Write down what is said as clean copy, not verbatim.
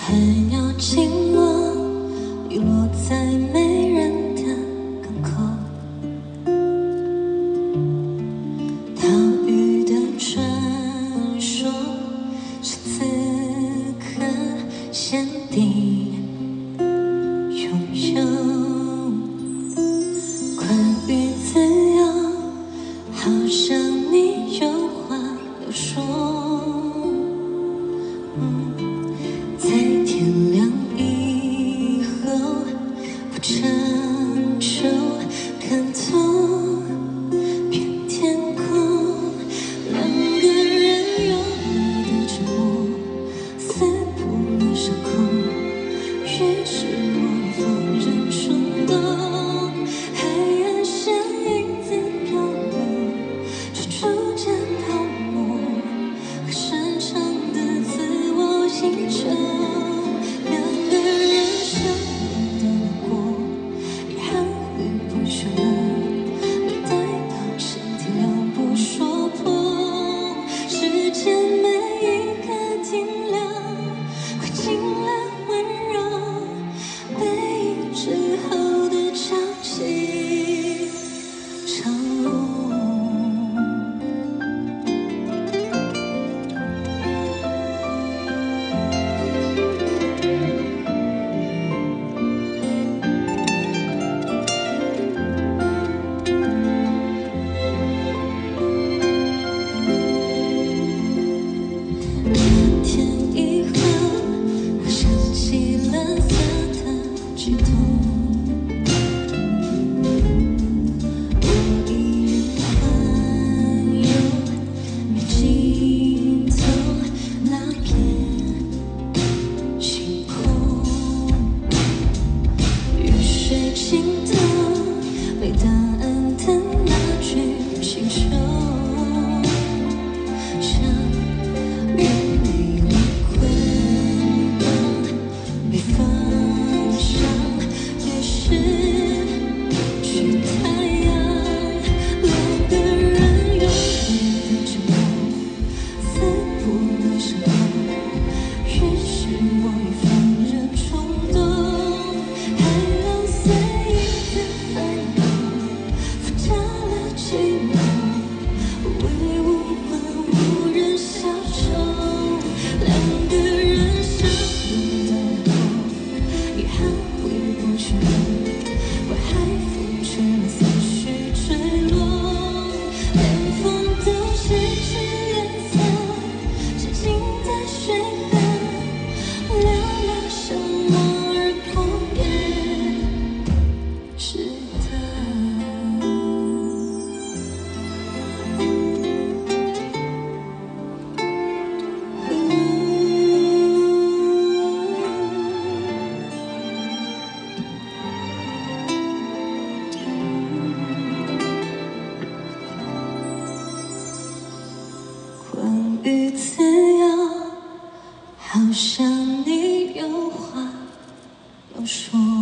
还要紧握，遗落在没人的港口。岛屿的传说是此刻限定拥有。关于自由，好像你有话要说。在天亮以后，不成就看透片天空。两个人有力的沉默，撕破了伤口。于是我放任冲动，海岸线影子漂流，却逐渐泡沫和深长的自我映照。两个人相拥的过，遗憾回不去了，没带到身体了不说破。时间每一刻停留，快进了温柔，背影之后的潮起潮落。天以后，我想起了他的举动。我一人环游没尽头那片星空，雨水浸透没答案的那句请求。越美丽回望，被放上越是去太阳。两个人用力的沉默，撕破了伤口。于是我已放任冲动，海浪随影子翻涌，附加了寂寞。为无关无人消愁，两个人相拥的过，遗憾回不去了，为海风吹了思绪坠落。连风都失去颜色，沉浸在水河，聊聊什么而破也值得。关于自由，好像你有话要说。